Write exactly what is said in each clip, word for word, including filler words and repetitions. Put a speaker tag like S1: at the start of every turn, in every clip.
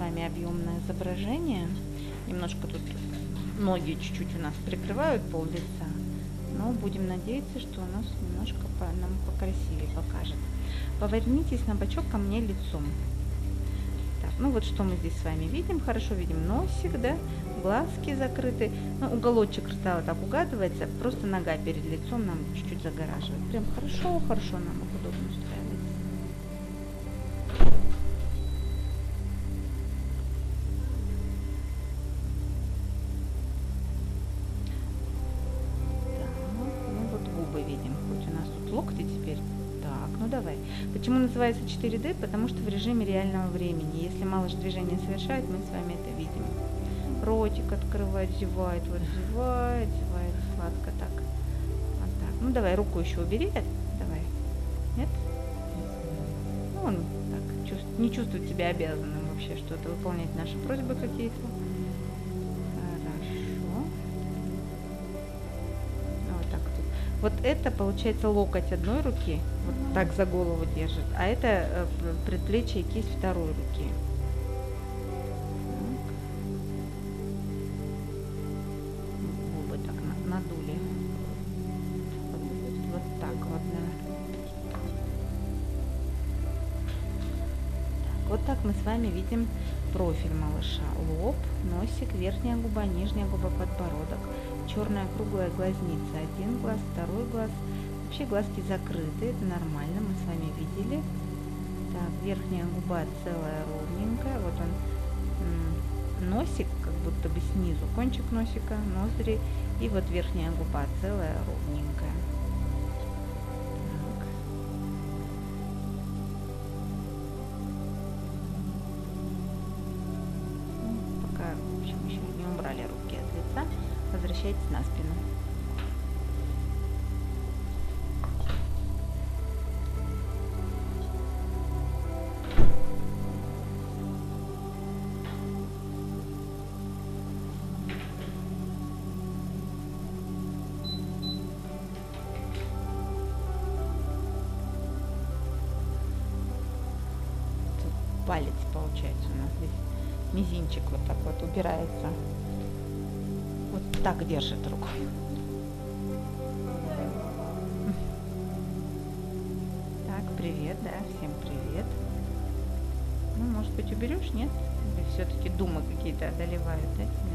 S1: вами объемное изображение. Немножко тут ноги чуть-чуть у нас прикрывают пол лица, но будем надеяться, что у нас немножко по, нам покрасивее покажет. Повернитесь на бочок ко мне лицом. Так, ну вот что мы здесь с вами видим. Хорошо видим носик, да, глазки закрыты. Ну, уголочек рта вот так угадывается, просто нога перед лицом нам чуть-чуть загораживает. Прям хорошо, хорошо нам удобно устраивается. Видим, хоть у нас тут локти теперь. Так, ну давай. Почему называется четыре дэ? Потому что в режиме реального времени. Если малыш движение совершает, мы с вами это видим. Ротик открывает, зевает, вот зевает, зевает, сладко так. Вот так. Ну давай, руку еще убери. Давай. Нет? Ну, он так чувств... не чувствует себя обязанным вообще что-то выполнять наши просьбы какие-то. Вот это получается локоть одной руки, вот так за голову держит, а это предплечье и кисть второй руки. Так. Губы так надули. Вот, вот так вот, да. Так, вот так мы с вами видим профиль малыша. Лоб, носик, верхняя губа, нижняя губа, подбородок. Черная круглая глазница, один глаз, второй глаз. Вообще глазки закрыты, это нормально, мы с вами видели. Так, верхняя губа целая, ровненькая. Вот он, носик как будто бы снизу, кончик носика, ноздри. И вот верхняя губа целая, ровненькая. Так. Ну, пока, в общем, еще не убрали руки от лица. Возвращайтесь на спину. Тут палец получается у нас здесь. Мизинчик вот так вот убирается. Вот так держит руку. Так, привет, да, всем привет. Ну, может быть, уберешь, нет? Или все-таки думы какие-то одолевают, да, тебя?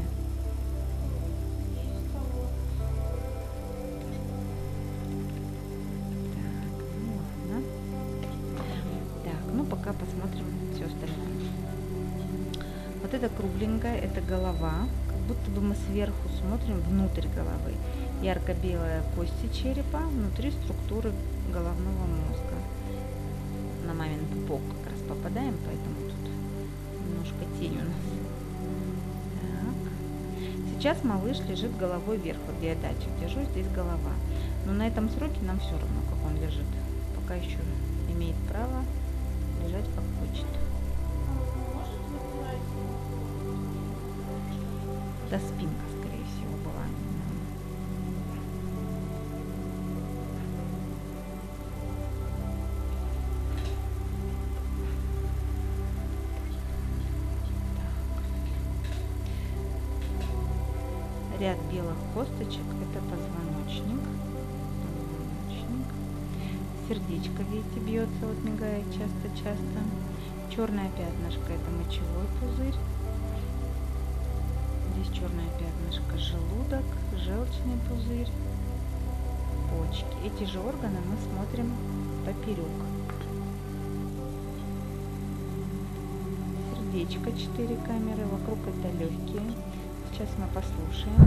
S1: Так, ну ладно. Так, ну пока посмотрим все остальное. Вот это кругленькая, это голова. Будто бы мы сверху смотрим внутрь головы. Ярко-белая кости черепа, внутри структуры головного мозга. На мамин пупок как раз попадаем, поэтому тут немножко тень у нас. Так. Сейчас малыш лежит головой вверх, вот где я датчик держу, здесь голова. Но на этом сроке нам все равно, как он лежит. Пока еще имеет право лежать как хочет. Да, спинка, скорее всего, была. Так. Ряд белых косточек – это позвоночник. позвоночник. Сердечко, видите, бьется, вот мигает часто-часто. Черное пятнышко – это мочевой пузырь. Здесь черное пятнышко, желудок, желчный пузырь, почки. Эти же органы мы смотрим поперек. Сердечко, четыре камеры, вокруг это легкие. Сейчас мы послушаем.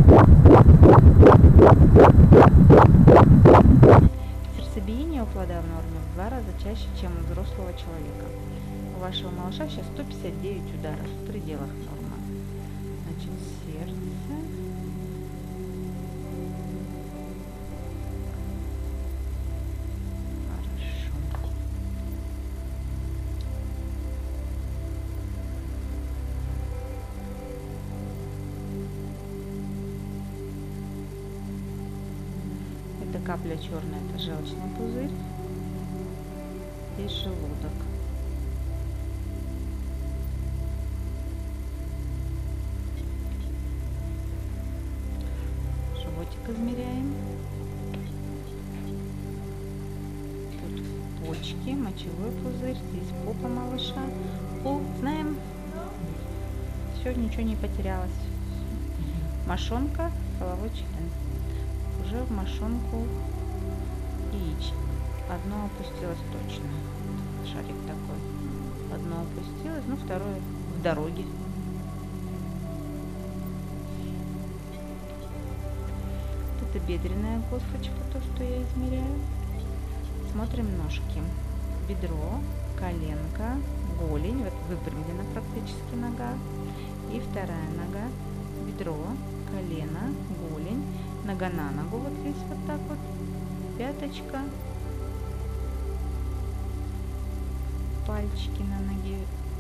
S1: Сердцебиение у плода в норме в два раза чаще, чем у взрослого человека. У вашего малыша сейчас сто пятьдесят девять ударов в пределах нормы. Значит, сердце. Хорошо. Это капля черная, это желчный пузырь. Здесь желудок. животик измеряем. Тут почки, мочевой пузырь, здесь попа малыша. Пул, знаем. Все, ничего не потерялось. Мошонка, половой член. Уже в мошонку яичник. Одно опустилось точно. Шарик такой. Одно опустилось, ну второе в дороге. Это бедренная косточка, то, что я измеряю. Смотрим ножки. Бедро, коленка, голень. Вот выпрямлена практически нога. И вторая нога. Бедро, колено, голень. Нога на ногу. Вот здесь вот так вот. Пяточка. Пальчики на ноге.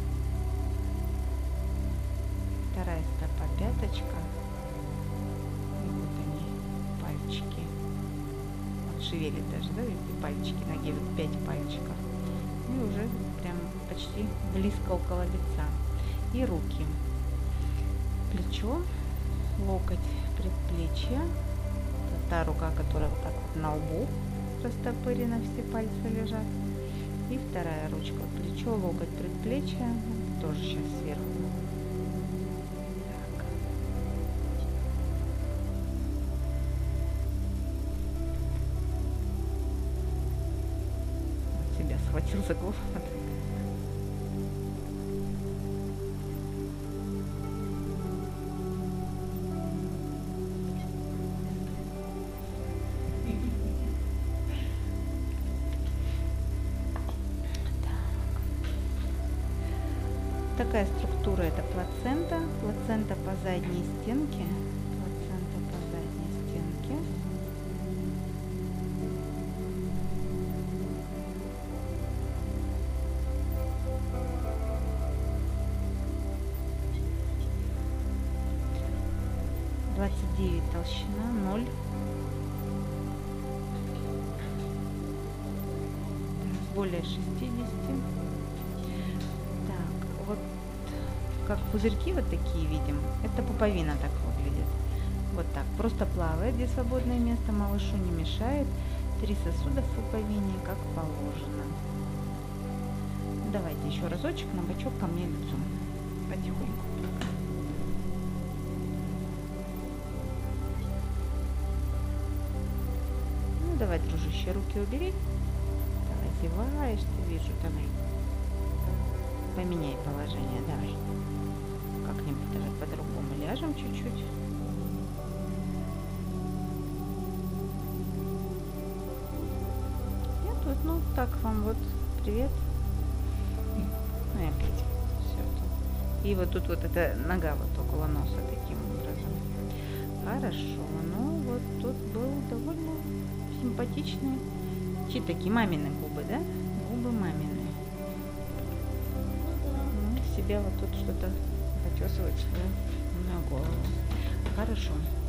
S1: Вторая стопа, пяточка. И вот они, пальчики. Вот шевелит даже, да, видите, пальчики ноги, вот пять пальчиков. И уже прям почти близко около лица. И руки. Плечо, локоть, предплечье. Это та рука, которая вот так вот на лбу растопырена, все пальцы лежат. И вторая ручка. Плечо, локоть, предплечье. Тоже сейчас сверху. Так. Вот себя схватил за голову. Такая структура — это плацента. Плацента по задней стенке. Плацента по задней стенке. двадцать девять толщина, ноль. Более шестидесяти. Вот как пузырьки вот такие видим, это пуповина так выглядит. Вот так, просто плавает, где свободное место, малышу не мешает. Три сосуда в пуповине, как положено. Давайте еще разочек на бочок ко мне лицом. Потихоньку. Ну давай, дружище, руки убери. Давай, зеваешь, ты вижу, давай. Поменяй положение, давай. Как-нибудь давай по-другому ляжем чуть-чуть. Нет, вот, ну так вам вот, привет. Ну и опять все тут. И вот тут вот эта нога вот около носа таким образом. Хорошо, ну вот тут был довольно симпатичный. Чьи такие мамины губы, да? Губы мамины. Себя вот тут что-то почесывать, да, на голову. Хорошо.